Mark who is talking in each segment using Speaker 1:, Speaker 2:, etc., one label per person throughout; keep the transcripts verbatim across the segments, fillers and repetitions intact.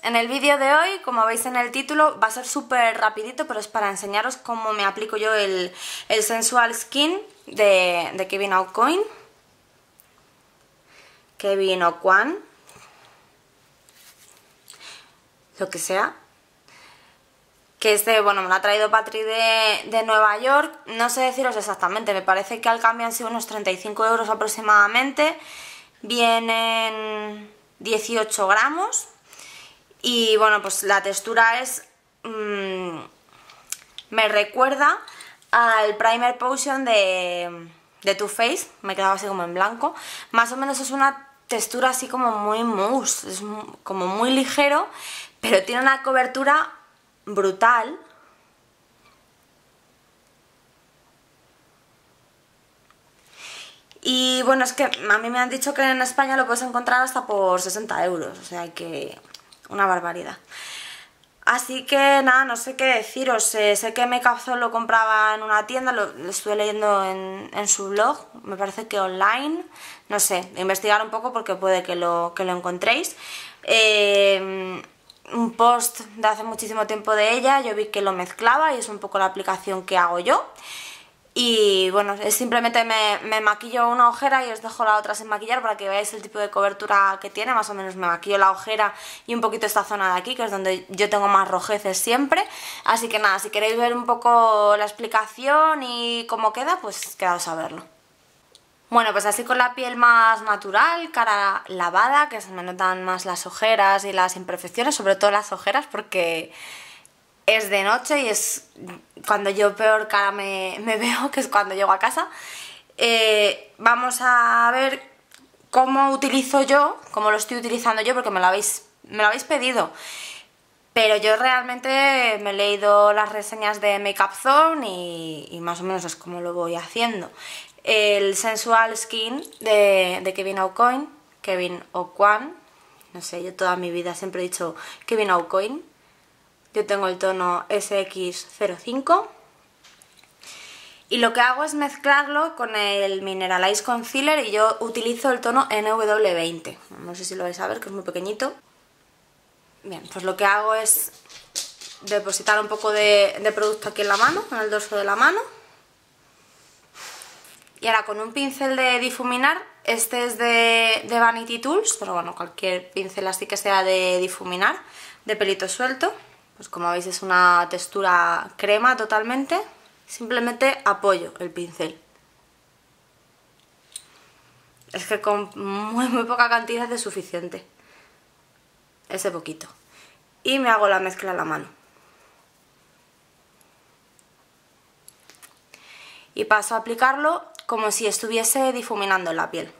Speaker 1: en el vídeo de hoy, como veis en el título, va a ser súper rapidito, pero es para enseñaros cómo me aplico yo el, el Sensual Skin de, de Kevyn Aucoin. Kevyn Aucoin. Lo que sea. Que este, bueno, me lo ha traído Patri de, de Nueva York. No sé deciros exactamente, me parece que al cambio han sido unos treinta y cinco euros aproximadamente. Vienen dieciocho gramos. Y bueno, pues la textura es... Mmm, me recuerda al Primer Potion de, de Too Faced. Me quedaba así como en blanco. Más o menos es una textura así como muy mousse. Es como muy ligero, pero tiene una cobertura brutal. Y bueno, es que a mí me han dicho que en España lo puedes encontrar hasta por sesenta euros, o sea que una barbaridad. Así que nada, no sé qué deciros. Eh, sé que Makeup Zone lo compraba en una tienda, lo, lo estuve leyendo en, en su blog, me parece que online, no sé, investigar un poco porque puede que lo, que lo encontréis. Eh, un post de hace muchísimo tiempo de ella, yo vi que lo mezclaba y es un poco la aplicación que hago yo. Y bueno, es simplemente me, me maquillo una ojera y os dejo la otra sin maquillar para que veáis el tipo de cobertura que tiene. Más o menos me maquillo la ojera y un poquito esta zona de aquí, que es donde yo tengo más rojeces siempre. Así que nada, si queréis ver un poco la explicación y cómo queda, pues quedaos a verlo. Bueno, pues así con la piel más natural, cara lavada, que se me notan más las ojeras y las imperfecciones, sobre todo las ojeras, porque es de noche y es cuando yo peor cara me, me veo, que es cuando llego a casa. Eh, vamos a ver cómo utilizo yo, cómo lo estoy utilizando yo, porque me lo habéis, me lo habéis pedido. Pero yo realmente me he leído las reseñas de Makeup Zone y, y más o menos es como lo voy haciendo. El Sensual Skin de, de Kevyn Aucoin, Kevyn Aucoin, no sé, yo toda mi vida siempre he dicho Kevyn Aucoin. Yo tengo el tono S X cero cinco y lo que hago es mezclarlo con el Mineralize Concealer y yo utilizo el tono N W veinte. No sé si lo vais a ver, que es muy pequeñito. Bien, pues lo que hago es depositar un poco de, de producto aquí en la mano, en el dorso de la mano. Y ahora con un pincel de difuminar, este es de, de Vanity Tools, pero bueno, cualquier pincel así que sea de difuminar, de pelito suelto. Pues como veis es una textura crema totalmente, simplemente apoyo el pincel. Es que con muy, muy poca cantidad es suficiente, ese poquito. Y me hago la mezcla en la mano. Y paso a aplicarlo como si estuviese difuminando en la piel.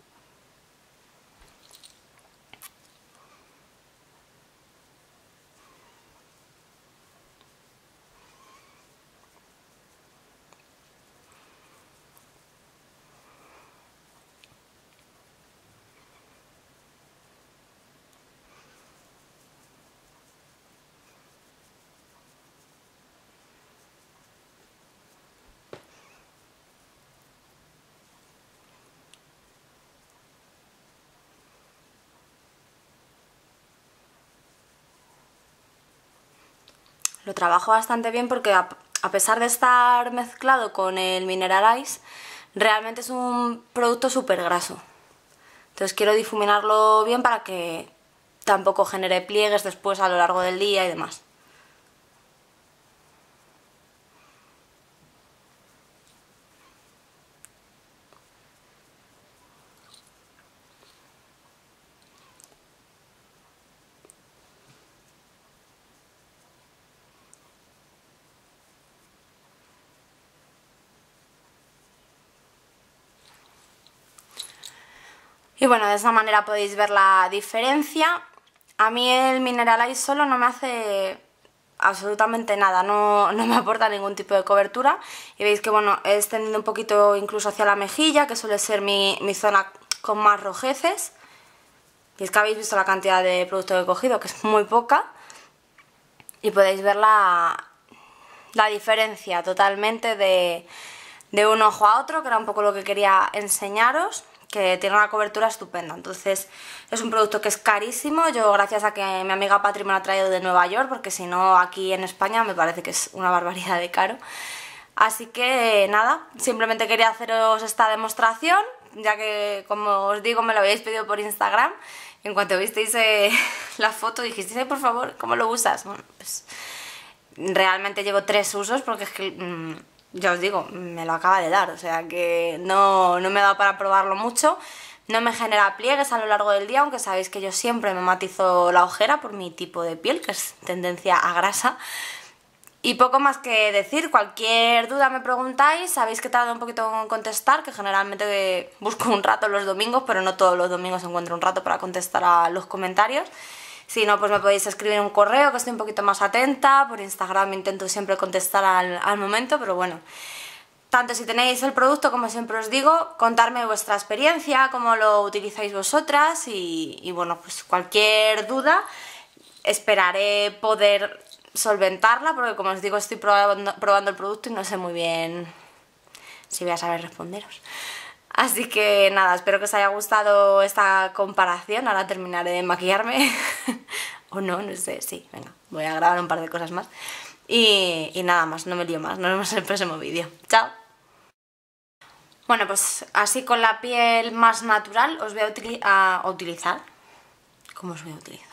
Speaker 1: Lo trabajo bastante bien porque a, a pesar de estar mezclado con el Mineralize, realmente es un producto súper graso. Entonces quiero difuminarlo bien para que tampoco genere pliegues después a lo largo del día y demás. Y bueno, de esa manera podéis ver la diferencia. A mí el Mineralize solo no me hace absolutamente nada, no, no me aporta ningún tipo de cobertura. Y veis que bueno, he extendido un poquito incluso hacia la mejilla, que suele ser mi, mi zona con más rojeces. Y es que habéis visto la cantidad de producto que he cogido, que es muy poca. Y podéis ver la, la diferencia totalmente de, de un ojo a otro, que era un poco lo que quería enseñaros. que tiene una cobertura estupenda. Entonces es un producto que es carísimo. Yo, gracias a que mi amiga Patri me lo ha traído de Nueva York, porque si no aquí en España me parece que es una barbaridad de caro. Así que nada, simplemente quería haceros esta demostración, ya que, como os digo, me lo habéis pedido por Instagram. En cuanto visteis eh, la foto dijisteis, por favor, ¿cómo lo usas? Bueno, pues realmente llevo tres usos, porque es que, mmm, ya os digo, me lo acaba de dar, o sea que no, no me he dado para probarlo mucho. No me genera pliegues a lo largo del día, aunque sabéis que yo siempre me matizo la ojera por mi tipo de piel, que es tendencia a grasa. Y poco más que decir, cualquier duda me preguntáis, sabéis que tardo un poquito en contestar, que generalmente busco un rato los domingos, pero no todos los domingos encuentro un rato para contestar a los comentarios. Si no, pues me podéis escribir un correo, que estoy un poquito más atenta. Por Instagram intento siempre contestar al, al momento, pero bueno. Tanto si tenéis el producto, como siempre os digo, contarme vuestra experiencia, cómo lo utilizáis vosotras y, y bueno, pues cualquier duda esperaré poder solventarla, porque como os digo estoy probando, probando el producto y no sé muy bien si voy a saber responderos. Así que nada, espero que os haya gustado esta comparación. Ahora terminaré de maquillarme o no, no sé, sí, venga, voy a grabar un par de cosas más y, y nada más, no me lío más, nos vemos en el próximo vídeo. ¡Chao! Bueno, pues así con la piel más natural os voy a, utili a utilizar. ¿Cómo os voy a utilizar?